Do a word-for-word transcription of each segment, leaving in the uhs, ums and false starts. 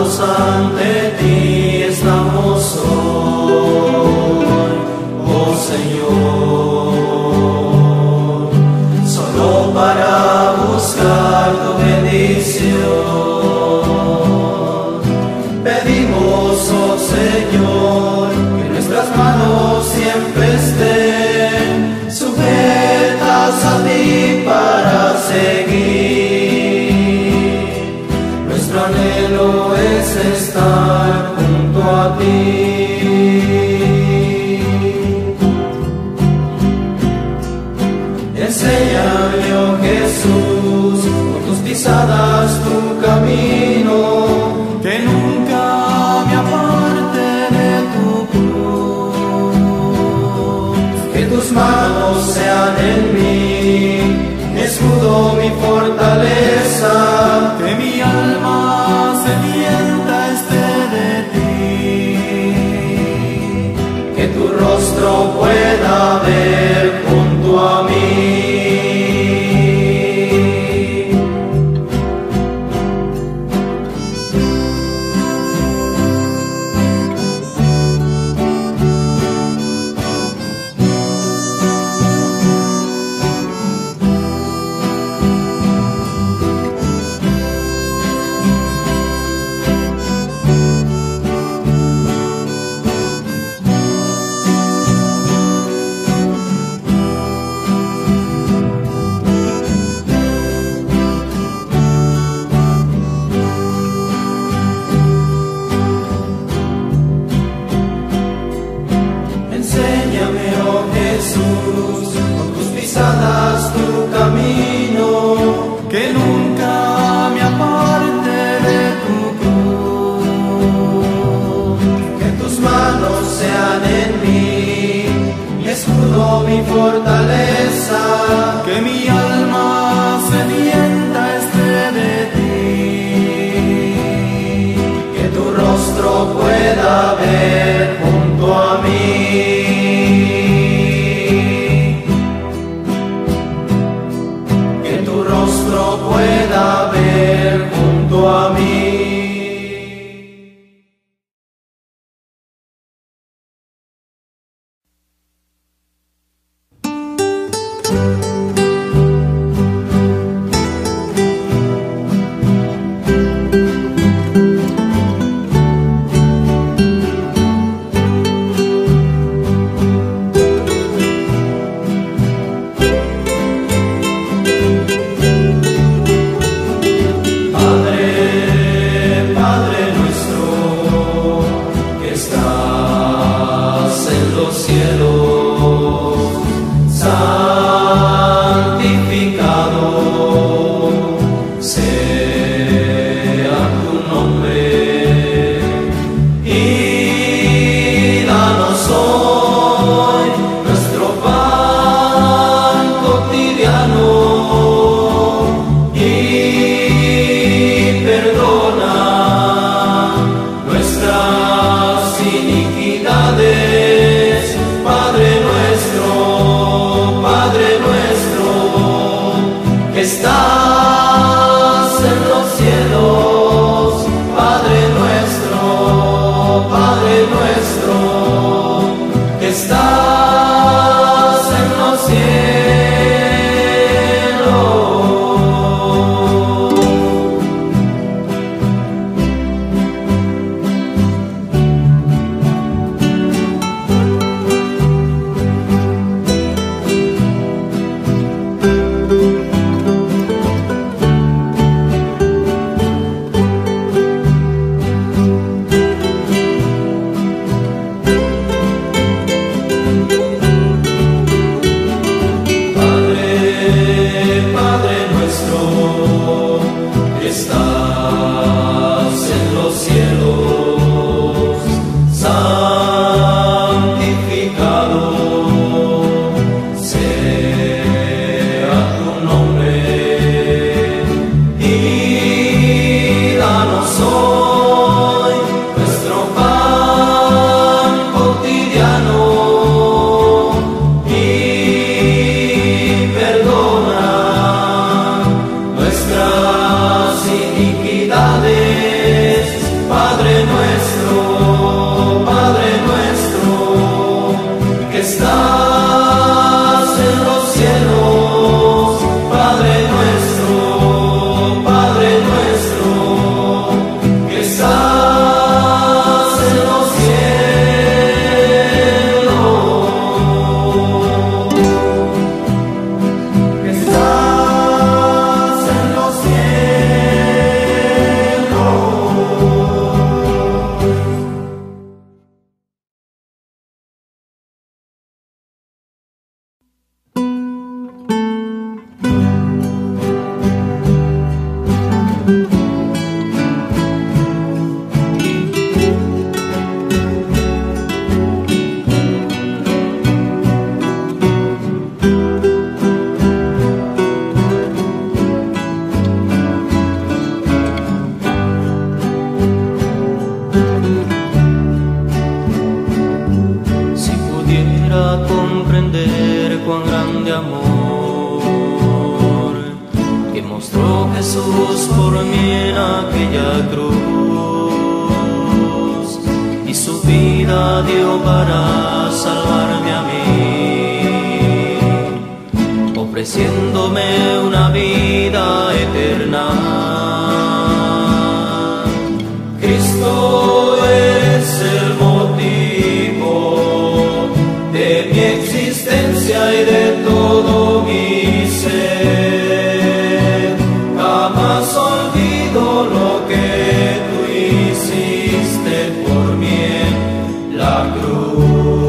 ante ti estamos hoy, oh Señor, solo para buscar tu bendición. Pedimos, oh Señor, que nuestras manos siempre estén sujetas a ti para seguir. Nuestro anhelo es estar junto a ti. Enséñame, oh Jesús, con tus pisadas tu camino, que nunca me aparte de tu cruz. Que tus manos sean en mí, mi escudo, mi fortaleza, que mi alma sedienta esté de ti, que tu rostro pueda ver junto a mí. Mi fortaleza, que mi alma sedienta esté de ti, que tu rostro pueda ver junto a mí, que tu rostro pueda ver junto a mí. vida dio para salvarme a mí, ofreciéndome una vida eterna. Cristo es el motivo de mi existencia y de todo mi ser. Jamás olvido lo que tú hiciste por mí en la cruz.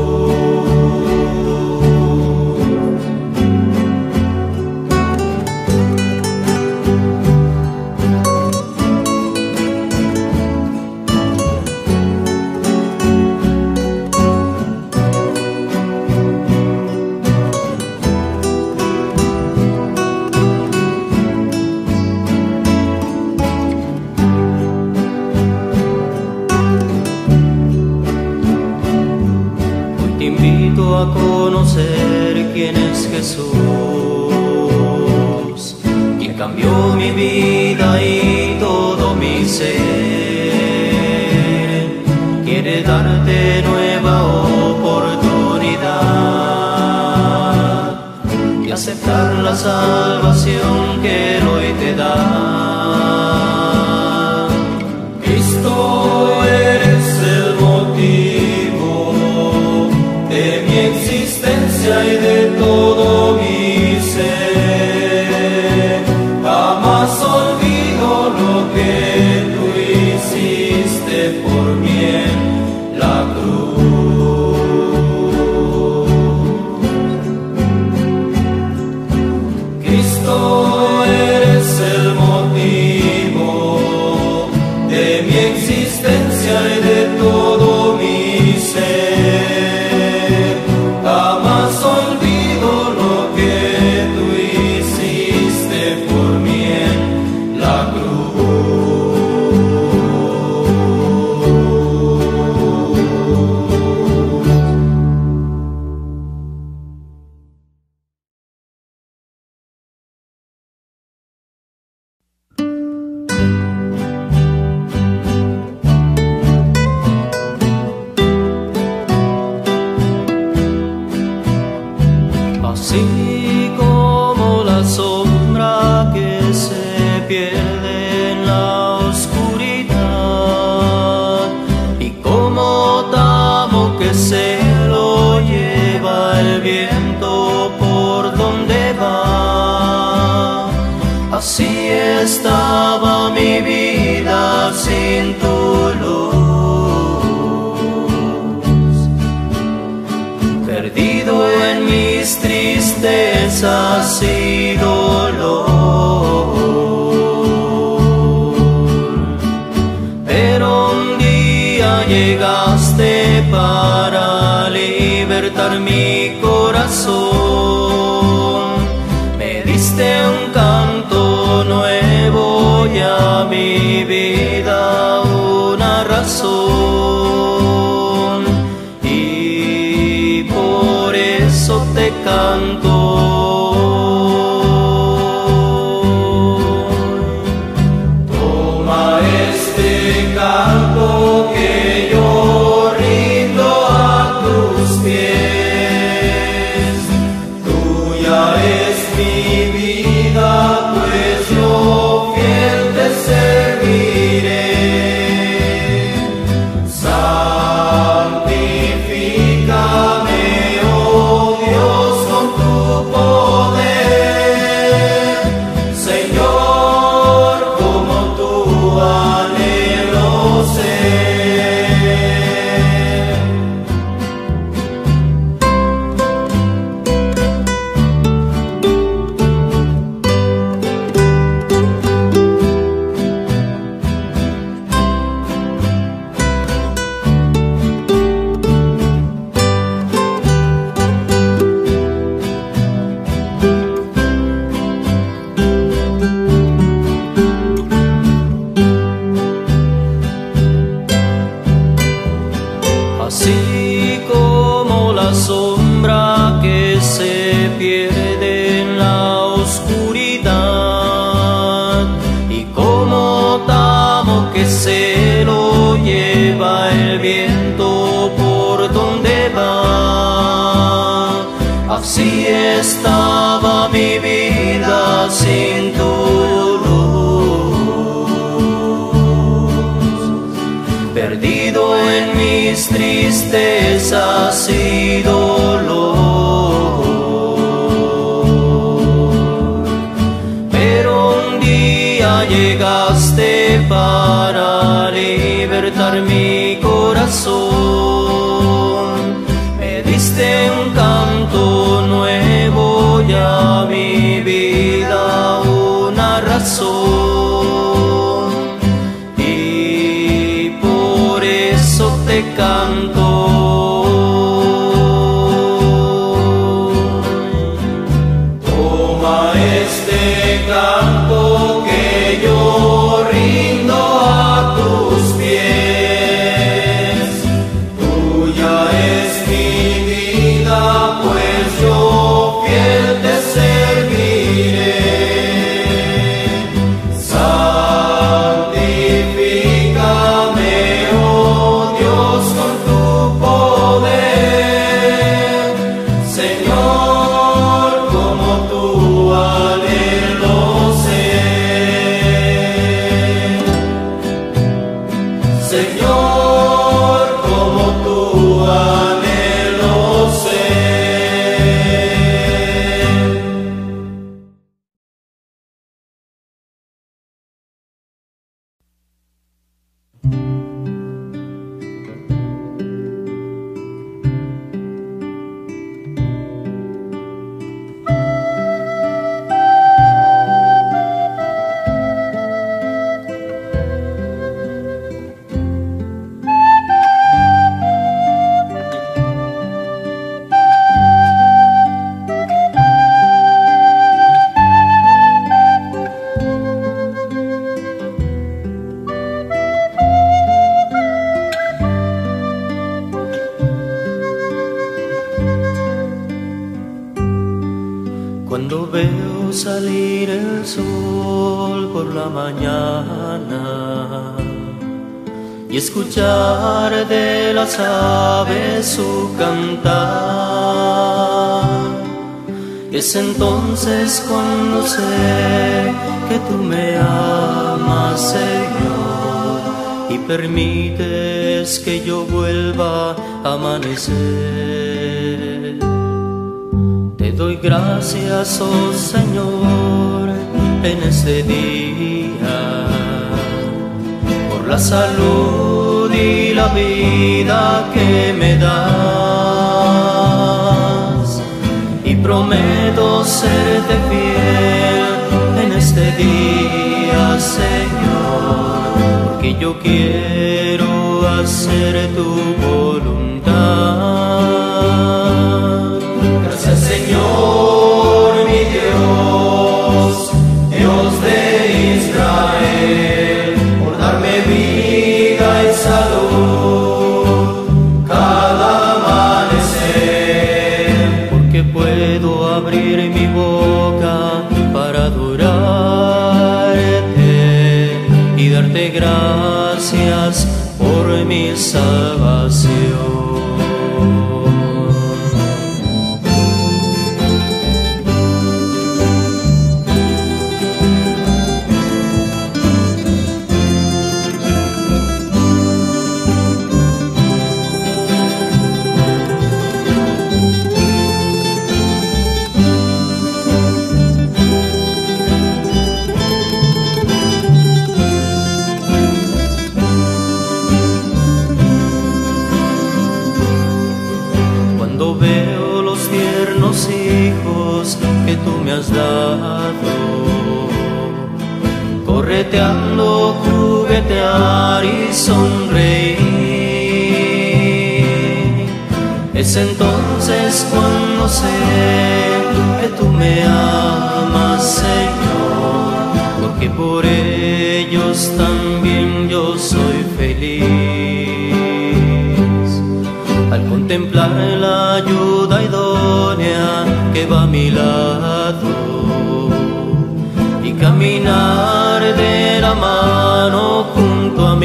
A conocer quién es Jesús, quien cambió mi vida y todo mi ser. Quiere darte nueva oportunidad y aceptar la salvación que Él hoy te da. Cristo eres el motivo de mi existencia y de todo mi ser. Jamás olvido lo que tú hiciste por mí en la cruz. Cristo eres el motivo de mi existencia y de todo mi ser. Jamás olvido lo que tú hiciste por mí en la Así como la sombra que se pierde en la oscuridad y como tamo que se lo lleva el viento por donde va, así estaba mi vida sin tu luz, perdido en mis tristezas y dolor. Pero un día llegaste para libertar mi corazón, me diste un canto nuevo y a mi vida una razón, y por eso te canto. Toma este canto que yo rindo a tus pies. Tuya es mi vida, pues yo fiel te serviré. Santifícame, oh Dios, con tu poder, Señor, como tú anhelo ser. Así como la sombra que se pierde en la oscuridad y como tamo que se lo lleva el viento por Así estaba mi vida sin tu luz, perdido en mis tristezas y dolor. Pero un día llegaste para libertar mi corazón, me diste un canto nuevo y a mi vida una razón, y por eso te canto. Toma este canto que yo rindo a tus pies, tuya es mi vida, pues yo fiel te serviré. Santifícame, oh Dios, con tu poder, Señor, como tú anhelo ser. Señor, como tú anhelo ser. Cuando veo salir el sol por la mañana y escuchar de las aves su cantar, es entonces cuando sé que tú me amas, Señor, y permites que yo vuelva a amanecer. Te doy gracias, oh Señor, en este día, por la salud y la vida que me das, y prometo serte fiel en este día, Señor, porque yo quiero hacer tu voluntad. Gracias, Señor, mi Dios, Dios de Israel, por darme vida y salud cada amanecer, porque puedo abrir mi boca para adorarte y darte gracias por mi salvación. Hijos que tú me has dado, correteando, juguetear y sonreír, es entonces cuando sé que tú me amas, Señor, porque por ellos también yo soy feliz. Al contemplar la ayuda idónea que va a mi lado y caminar de la mano junto a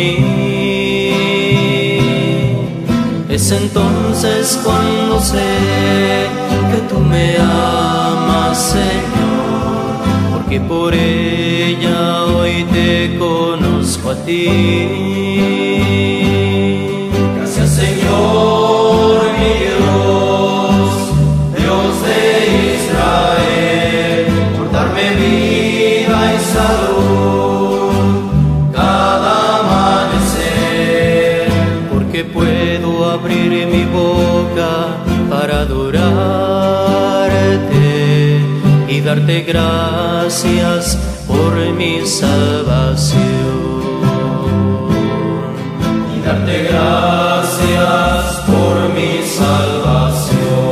mí, es entonces cuando sé que tú me amas, Señor, porque por ella hoy te conozco a ti. Gracias, Señor, mi Dios, Dios de Israel, por darme vida y salud cada amanecer, porque puedo abrir mi boca para adorarte y darte gracias por mi salvación. Y darte gracias por mi salvación.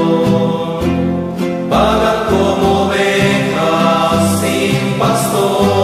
Como ovejas sin pastor.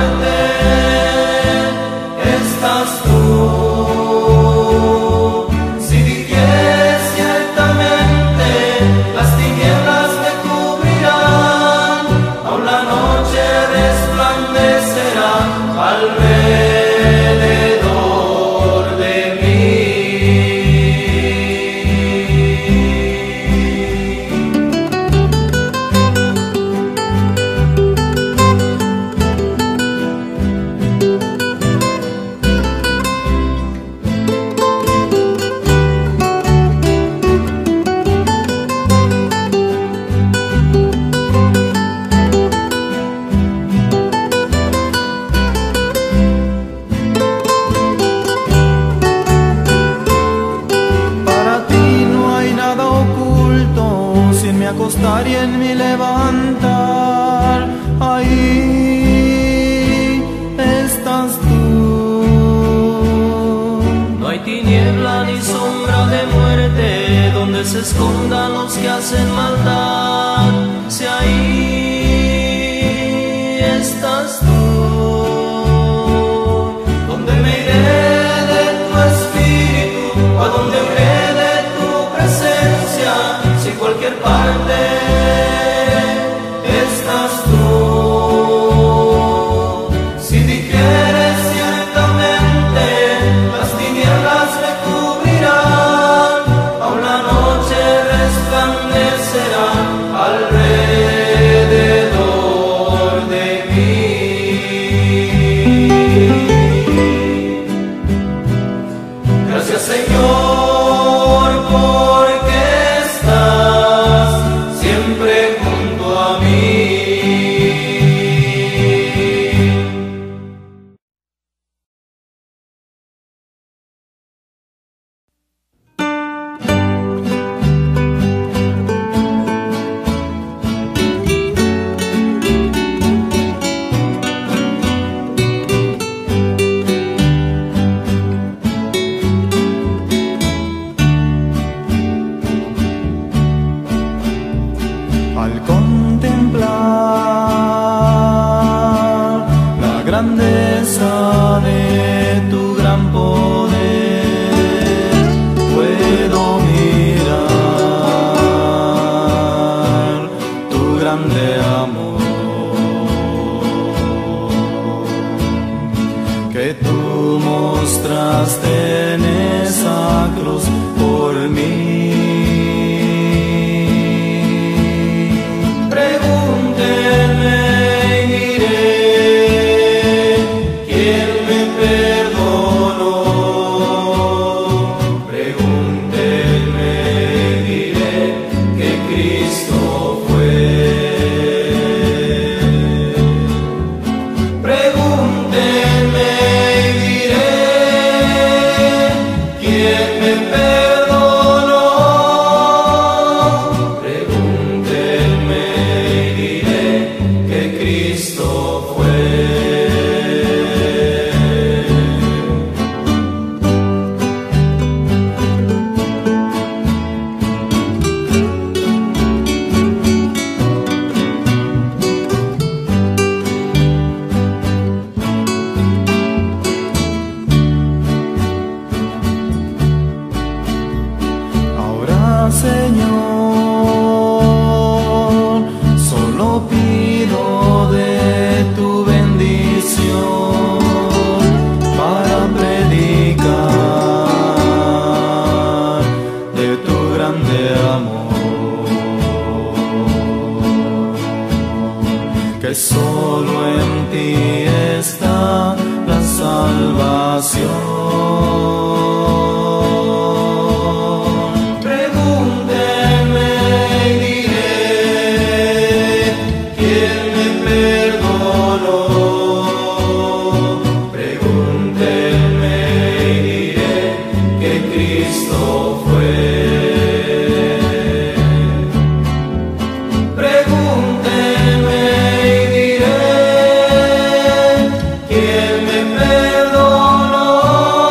parte estás tú. Si dijeres ciertamente las tinieblas me cubrirán, aún la noche resplandecerá alrededor de mí. Acostar y en mi levantar, ahí estás tú. No hay tiniebla ni sombra de muerte donde se escondan los que hacen maldad, si ahí estás tú. ¿Dónde me iré de tu espíritu? ¿A dónde iré de tu presencia? Si cualquier parte estás tú. Si dijeres ciertamente las tinieblas me cubrirán, aún la noche resplandecerá alrededor de mí. Gracias, Señor, porque estás siempre junto a mí. Al contemplar la grandeza de tu gran poder, puedo mirar tu grande amor que tú mostraste en esa cruz por mí. Señor, solo pido de tu bendición para predicar de tu grande amor, que solo en ti está la salvación. Perdóneme y diré quién me perdonó.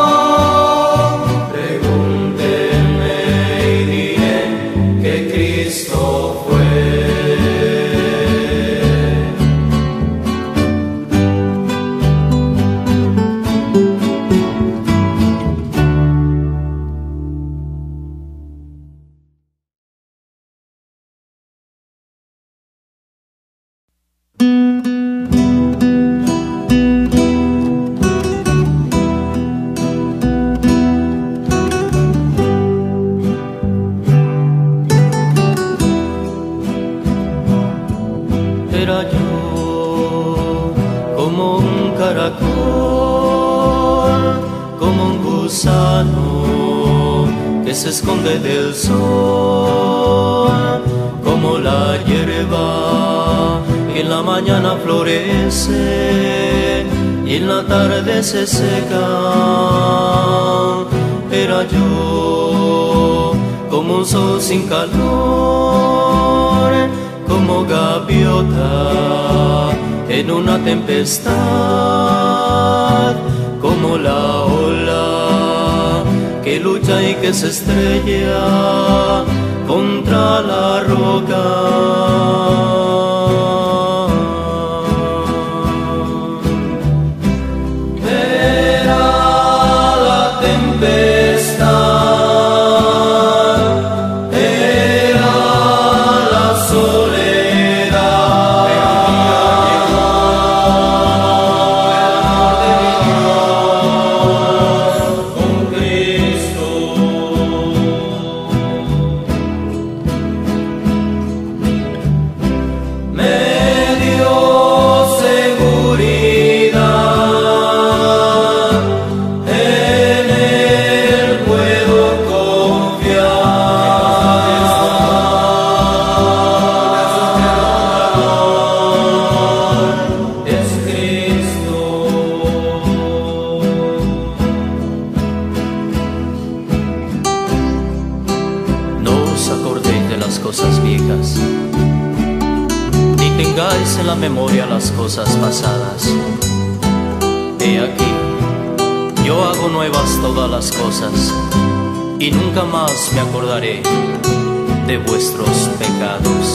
como un caracol, como un gusano que se esconde del sol, como la hierba que en la mañana florece y en la tarde se seca. Era yo como un sol sin calor, como gaviota en una tempestad, como la ola que lucha y que se estrella contra la roca. En la memoria las cosas pasadas. He aquí, yo hago nuevas todas las cosas, y nunca más me acordaré de vuestros pecados.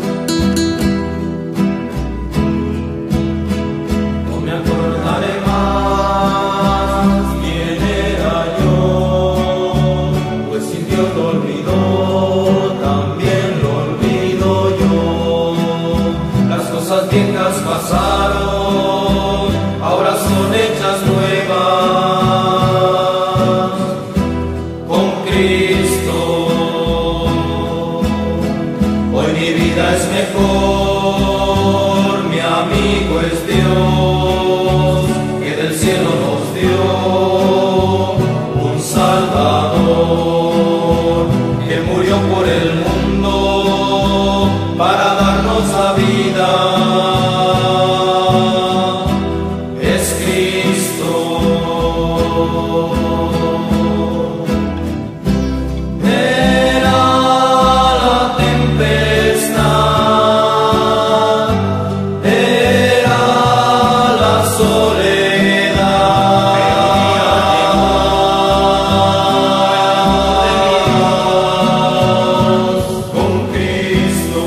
No me acordaré más quién era yo, pues si Dios lo olvidó, también lo olvido yo. Las cosas viejas pasaron, ahora son hechas nuevas con Cristo. Hoy mi vida es mejor, mi amigo es Dios, que del cielo nos dio un Salvador, que murió por el mundo para darnos la vida. Es Cristo. Era la tempestad, era la soledad, con Cristo.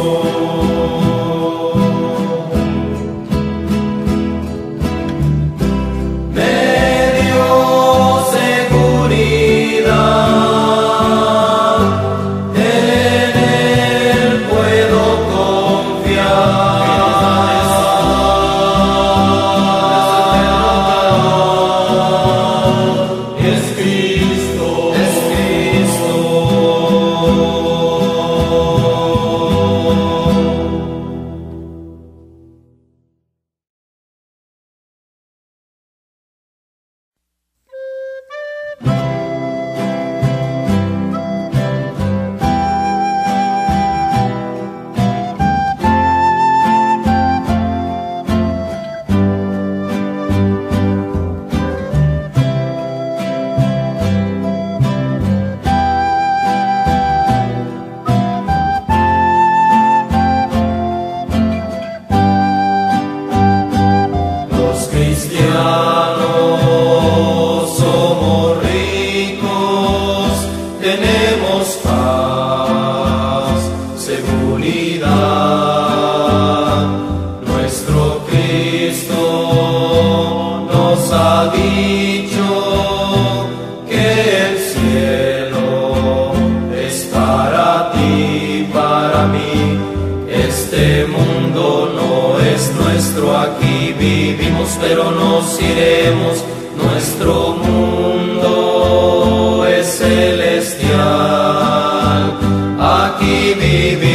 pero nos iremos, nuestro mundo es celestial. Aquí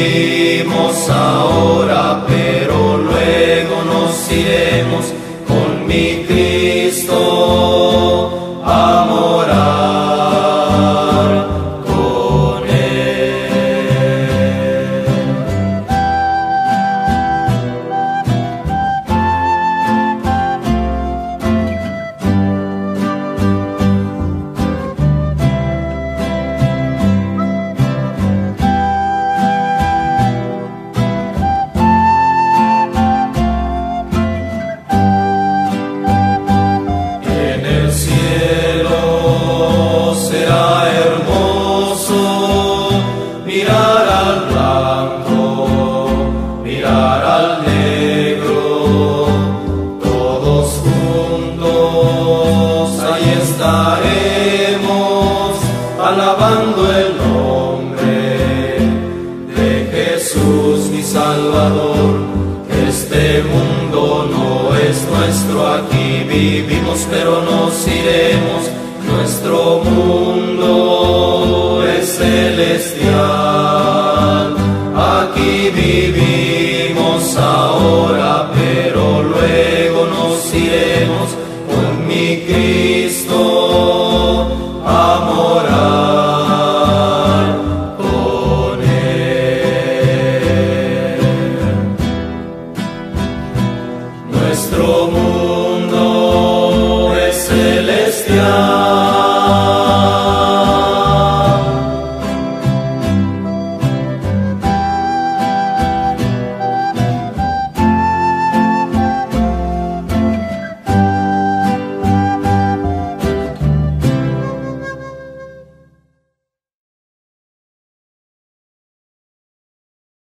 vivimos ahora, pero luego nos iremos con mi Cristo a morar con Él. En el cielo será hermoso mirar al blanco, mirar al negro, todos juntos ahí estaremos alabando el nombre de Jesús mi Salvador. Este mundo no es nuestro, aquí vivimos pero nos iremos. Nuestro mundo es celestial, aquí vivimos ahora pero luego nos iremos con mi Cristo